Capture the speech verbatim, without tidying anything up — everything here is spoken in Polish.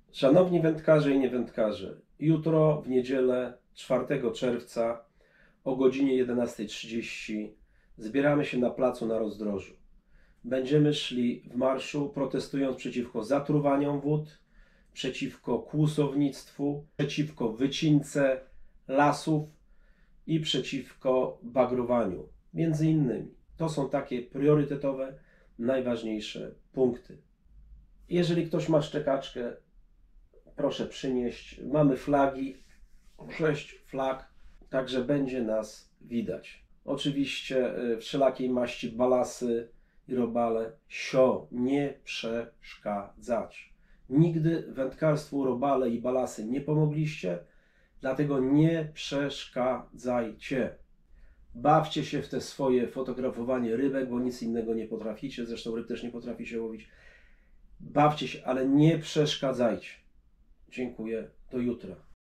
Szanowni wędkarze i niewędkarze, jutro w niedzielę czwartego czerwca o godzinie jedenastej trzydzieści zbieramy się na placu na Rozdrożu. Będziemy szli w marszu, protestując przeciwko zatruwaniom wód, przeciwko kłusownictwu, przeciwko wycince lasów i przeciwko bagrowaniu. Między innymi. To są takie priorytetowe, najważniejsze punkty. Jeżeli ktoś ma szczekaczkę, proszę przynieść. Mamy flagi, sześć flag, także będzie nas widać. Oczywiście wszelakiej maści balasy i robale, sio, nie przeszkadzać. Nigdy wędkarstwu robale i balasy nie pomogliście, dlatego nie przeszkadzajcie. Bawcie się w te swoje fotografowanie rybek, bo nic innego nie potraficie, zresztą ryb też nie potraficie łowić. Bawcie się, ale nie przeszkadzajcie. Dziękuję. Do jutra.